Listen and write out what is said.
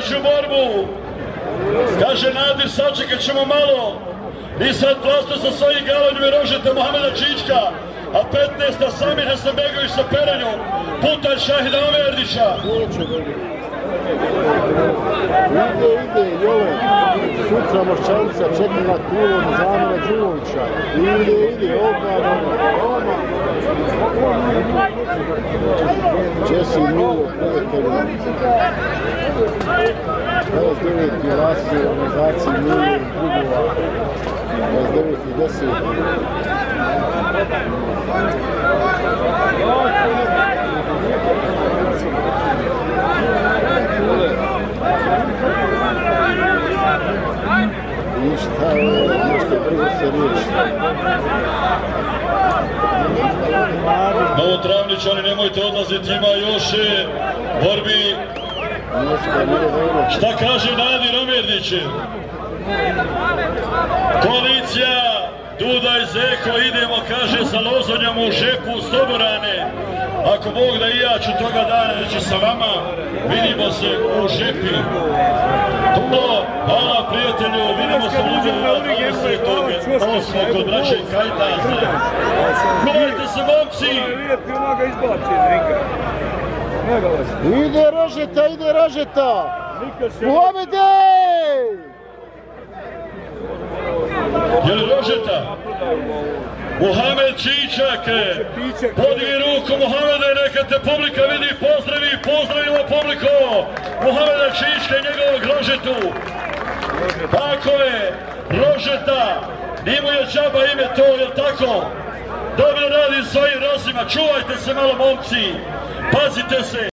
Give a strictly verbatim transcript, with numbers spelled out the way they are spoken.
treću borbu. Kaže Nadir, sačekat ćemo malo. I sad plasto sa svojim galanjem i Rožeta Mohameda Čička, a petnaesta Samir Hasanbegović sa Perenjom, putanj Šahida Omerdića. Ide, ide, Jole, sutra Moščanca, čeka na Kulon, Zamira Đulovića. Ide, ide, odmah, odmah. Jesse Milo, prijatelji. dvadeset deveti Rasi, organizaciji Milo i drugova. dvadeset deveti deseti Ništa, ništa brzo se riješi. Novotravničani, nemojte odlaziti, ima još borbi. Šta kaže Nadir Omerdić? Koalicija Duda i Zeko, idemo, kaže, sa lozonjom u žepu Soborane. Ako Bog da i ja ću toga dana reći sa vama, vidimo se u žepi. Puno, hvala prijatelju, vidimo se u Ljubljana dvadeset osmog kod braće Kajtaza. Gledajte se, momci! Ide Rožeta, ide Rožeta! Muhamede! Je li Rožeta? Muhamed Čičak, podigni ruku Muhamede, neka te publika vidi, pozdravi, pozdravimo publiku Muhameda Čička i njegovog Rožetu. Tako je, Rožeta, nimo je džaba ime to, jel tako? Dobro radi svojim rozima, čuvajte se malo momci, pazite se.